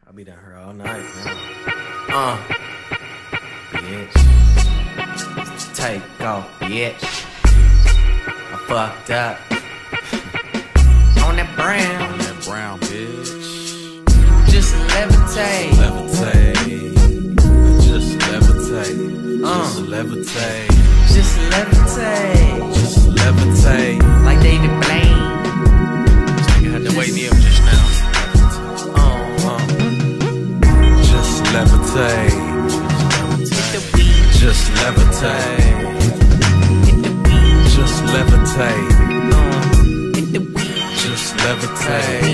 I'll be down here all night, man. Bitch. Take off, bitch. I fucked up. On that brown. On that brown, bitch. Just levitate. Just levitate. Just levitate. Just levitate. Just levitate. Like David Blaine. This nigga had to wake me up just now. Just levitate. Just levitate. Just levitate. Just levitate.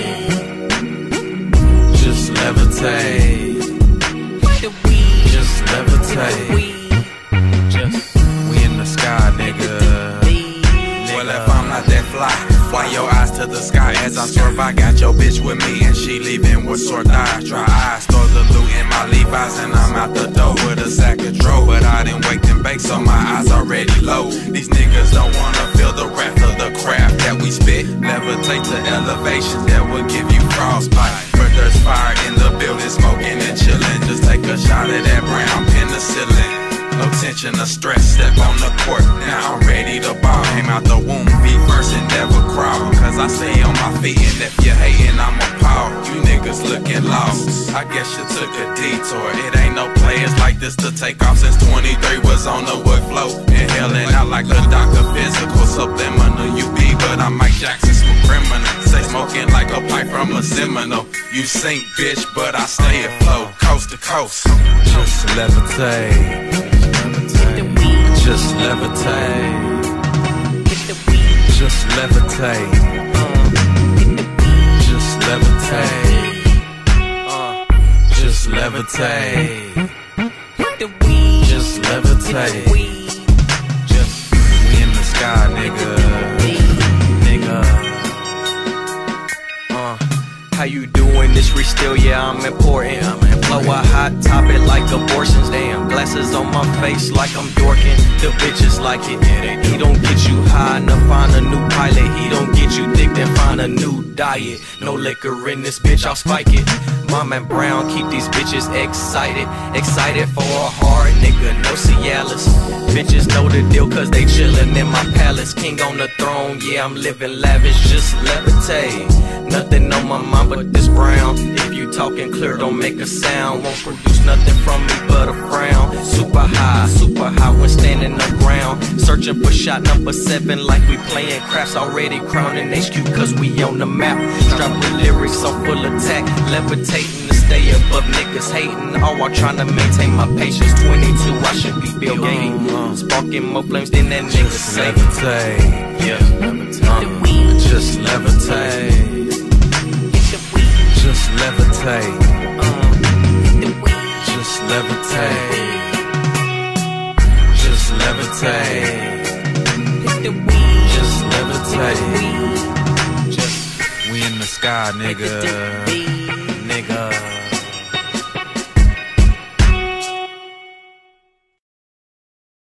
Just levitate. Just levitate. Just we in the sky, nigga. Well, if I'm not that fly, why your eyes to the sky as I swerve? I got your bitch with me and she leaving with sore thighs. Try eyes, store the loot in my Levi's and I'm out the door with a sack of dro. But I didn't wake and bake, so my eyes already low. These niggas don't wanna feel the wrath of the craft that we spit. Levitate to elevation that will give you frostbite. But there's fire in the building, smoking and chilling. Just take a shot of that brown penicillin. No tension or stress, step on the court, now I'm ready to ball. Came out the womb, feet first and never crawl. Cause I stay on my feet and if you're hating, I'm appalled. You niggas looking lost, I guess you took a detour. It ain't no players like this to take off since 23 was on the wood float. Inhaling out like a doctor, physical, subliminal. You be, but I'm Mike Jackson, smooth criminal. Say smoking like a pipe from a Seminole. You sink, bitch, but I stay afloat, coast to coast. Just levitate. Just levitate. Just levitate. Just levitate. Just levitate. Just levitate. Just we in the sky, nigga. How you doing? This reach still, yeah, I'm important. Flow a hot topic like abortions, damn. Glasses on my face like I'm dorking. The bitches like it. He don't get you high enough, find a new pilot. He don't get you thick, then find a new diet. No liquor in this bitch, I'll spike it. Mom and Brown keep these bitches excited. Excited for a hard nigga, no Cialis. Bitches know the deal cause they chillin' in my palace. King on the throne, yeah, I'm living lavish, just levitate. Nothing on my mind but this brown. If you talking clear, don't make a sound. Won't produce nothing from me but a frown. Super high when standing on ground. Searching for shot number 7 like we playing craps. Already crowning HQ cause we on the map. Strapped with lyrics so full attack. Levitating to stay above niggas hating. All while trying to maintain my patience. 22, I should be Bill Gates. Sparking more flames than that nigga say. Yeah, just levitate. Just levitate. Just levitate. Just levitate. Just levitate. Just we in the sky, nigga.